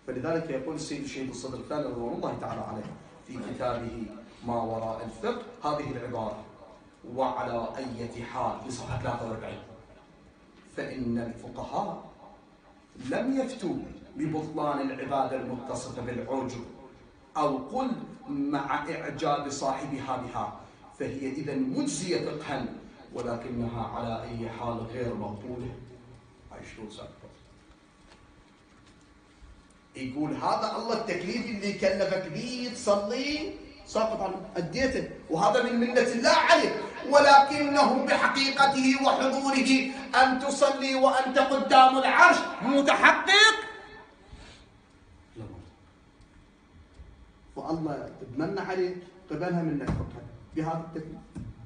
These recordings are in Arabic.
فلذلك يقول السيد الشهيد الصدر الثاني رضوان الله تعالى عليه في كتابه ما وراء الفقه هذه العبارة: وعلى أي حال، في صفحة 43. فإن الفقهاء لم يفتوا ببطلان العبادة المتصفة بالعجب أو قل مع إعجاب صاحبها بها، فهي إذا مجزية فقها، ولكنها على أي حال غير مقبولة. هاي شلون سالفة؟ يقول هذا الله التكليف اللي كلفك به تصلي ساقط عنه، أديته، وهذا من منة الله عليك، ولكنه بحقيقته وحضوره أن تصلي وأنت قدام العرش متحقق. فالله تمنى عليك قبلها منك فقط بهذا التكليف،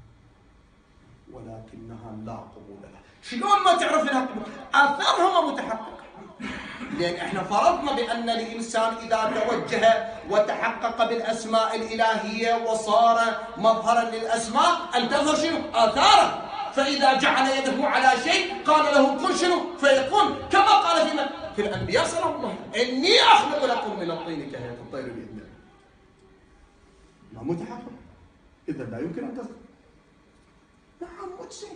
ولكنها لا قبول لها. شلون ما تعرف انها اثرها متحقق؟ لان احنا فرضنا بان الانسان اذا توجه وتحقق بالاسماء الالهيه وصار مظهرا للاسماء ان تظهر شنو؟ اثارا. فاذا جعل يده على شيء قال له كن شنو؟ فيكون، كما قال في الانبياء صلى الله عليه وسلم: اني اخلق لكم من الطين كهيئه الطير باذن الله. ما متحقق، اذا لا يمكن ان تصل. نعم مجزي،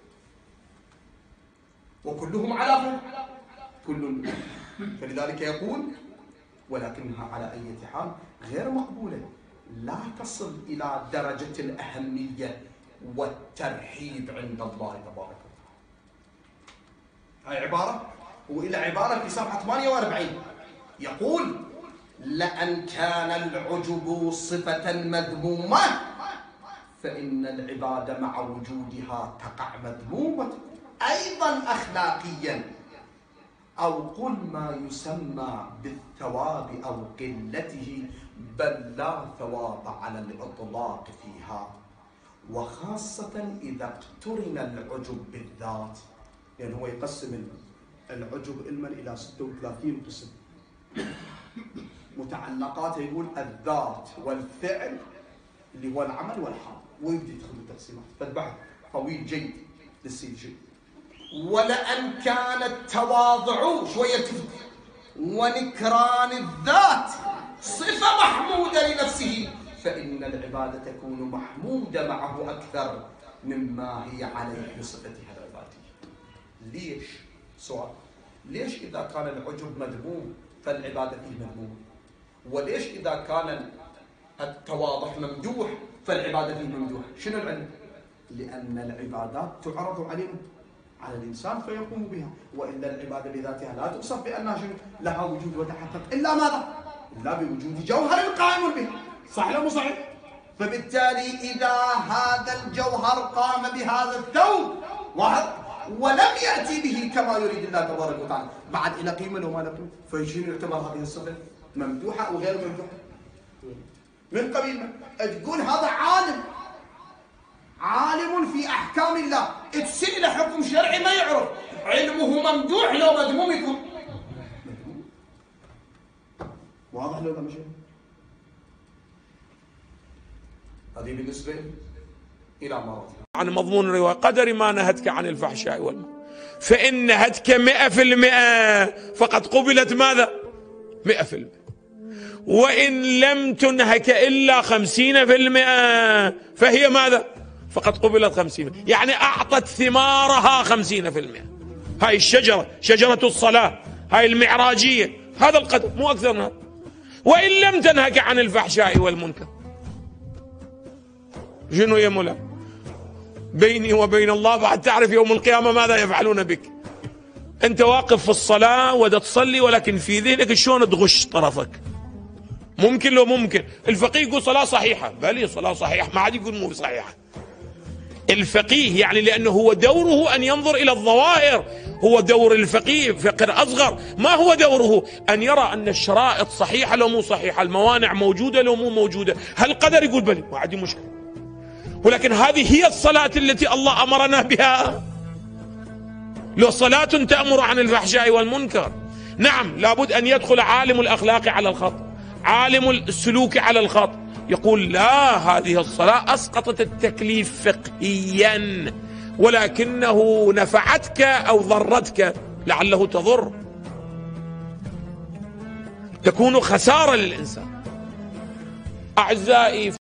وكلهم على خير، كل. فلذلك يقول: ولكنها على أي حال غير مقبولة، لا تصل إلى درجة الأهمية والترحيب عند الله تبارك وتعالى. هاي عبارة، وإلى عبارة في صفحة 48 يقول: لأن كان العجب صفة مذمومة فإن العبادة مع وجودها تقع مذمومة أيضا أخلاقيا، أو قل ما يسمى بالثواب أو قلته، بل لا ثواب على الإطلاق فيها، وخاصة إذا اقترن العجب بالذات. يعني هو يقسم العجب علما إلى 36 قسم. متعلقات يقول الذات والفعل اللي هو العمل والحال، ويبدي يدخل التقسيمات، فالبحث طويل جيد للسيد جيد. ولأن كان التواضع شوية ونكران الذات صفة محمودة لنفسه، فإن العبادة تكون محمودة معه أكثر مما هي عليه بصفتها العبادية. ليش؟ سؤال: ليش إذا كان العجب مذموم فالعبادة فيه مذمومة؟ وليش إذا كان التواضع ممدوح فالعبادة فيه ممدوح؟ شنو العلم؟ لأن العبادات تعرض على الإنسان فيقوم بها، وإلا العبادة بذاتها لا توصف بأنها شنو؟ لها وجود وتحقق، إلا ماذا؟ إلا بوجود جوهر قائم بها. صح ولا مو صحيح؟ فبالتالي إذا هذا الجوهر قام بهذا الثوب ولم يأتي به كما يريد الله تبارك وتعالى، بعد إلى قيمة لو ما له قيمة، فشنو يعتبر هذه الصفة؟ ممدوحة أو غير ممدوحة؟ من قبيل ما تقول هذا عالم في أحكام الله، تسأل إلى حكم شرعي ما يعرف، علمه ممدوح لو مذموم يكون واضح لو كما شيء. هذه بالنسبة إلى مراتب. عن مضمون الرواية: قدر ما نهتك عن الفحشاء والمنكر، فإن نهتك 100% فقد قبلت ماذا؟ 100%. وإن لم تنهك إلا 50% فهي ماذا؟ فقد قبلت 50%. يعني أعطت ثمارها 50%. هاي الشجرة، شجرة الصلاة، هاي المعراجية، هذا القدر، مو أكثر من هذا. وإن لم تنهك عن الفحشاء والمنكر، شنو يا مولا؟ بيني وبين الله بعد تعرف يوم القيامة ماذا يفعلون بك. أنت واقف في الصلاة ودا تصلي، ولكن في ذهنك شلون تغش طرفك. ممكن لو ممكن الفقيه يقول صلاة صحيحة، بل صلاة صحيحة، ما عاد يقول مو صحيحة. الفقيه يعني لأنه هو دوره أن ينظر إلى الظواهر، هو دور الفقيه فقه أصغر، ما هو دوره أن يرى أن الشرائط صحيحة لو مو صحيحة، الموانع موجودة لو مو موجودة. هل قدر يقول بلي، ما عندي مشكلة. ولكن هذه هي الصلاة التي الله أمرنا بها. لو صلاة تأمر عن الفحشاء والمنكر، نعم لابد أن يدخل عالم الأخلاق على الخط، عالم السلوك على الخط، يقول لا، هذه الصلاة أسقطت التكليف فقهيا، ولكنه نفعتك أو ضرتك، لعله تضر. تكون خسارة للإنسان. أعزائي